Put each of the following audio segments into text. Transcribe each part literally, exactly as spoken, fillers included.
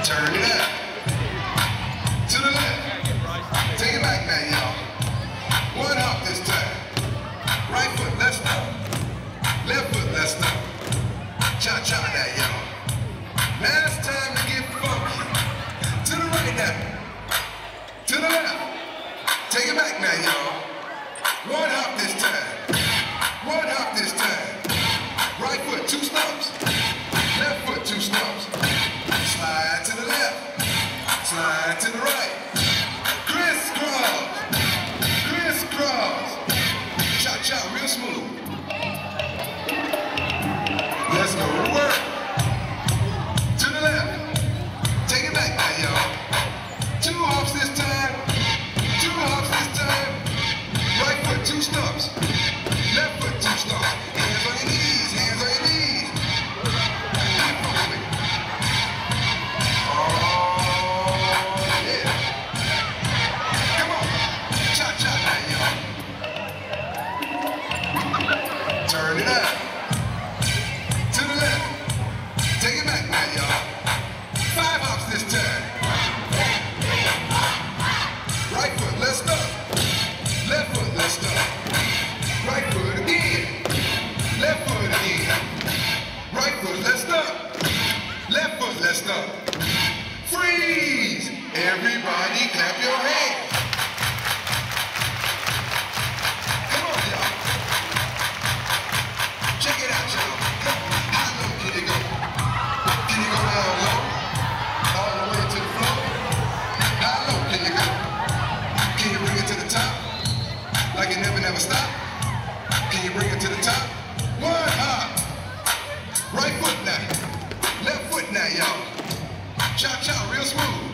Turn it up. To the left. Take it back now, y'all. One hop this time. Right foot, let's stop. Left foot, let's stop. Cha-cha now, y'all. Now it's time to get funky. To the right now. To the left. Take it back now, y'all. One hop this time. One hop this time. Right foot, two stumps. Left foot, two stumps. Slide to the left. Slide to the right. Crisscross. Crisscross. Cha-cha, real smooth. Let's go to work. To the left. Take it back now, y'all. Two hops this time. Two hops this time. Right foot, two stumps. Left foot, two stumps. Hands on your knees. Hands on your knees. Oh, yeah. Come on. Cha-cha now, y'all. Turn it up. To the left. Take it back now, y'all. Five hops this time. Right foot, let's go. Left foot, let's go. Right foot again. Left foot again. Right foot, let's go. Left foot, let's go. Freeze! Everybody clap your hands. Come on, y'all. Check it out, y'all. How low can you go? Can you go down low? All the way to the floor? How low can you go? Can you bring it to the top? Like it never, never stop? Can you bring it to the top? One hop. Right foot now. Left foot now, y'all. Cha-cha, real smooth.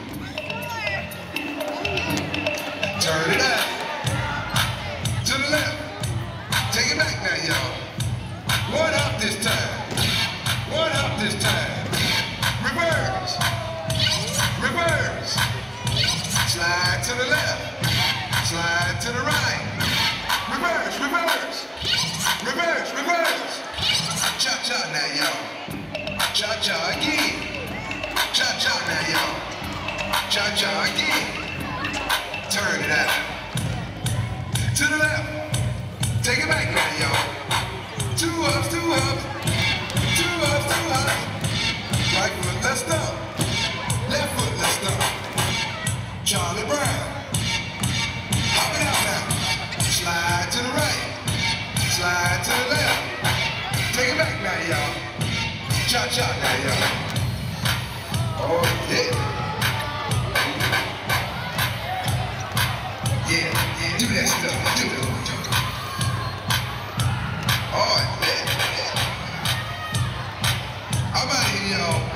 Turn it up. To the left. Take it back now, y'all. One hop this time. One hop this time. Reverse. Reverse. Slide to the left. Slide to the right. Reverse, reverse. Reverse, reverse. Cha-cha now, y'all. Cha-cha again. Cha-cha now, y'all. Cha-cha again. Turn it out. To the left. Take it back now, y'all. Two ups, two ups. Two ups, two ups. Right foot, let's go. Left foot, let's go. Charlie Brown. Hop it out now. Slide to the right. Slide to the left. Take it back now, y'all. Cha-cha now, y'all. Oh, yeah. Yeah, yeah, do that stuff. Do it. Oh, yeah, yeah. I'm out of here, y'all.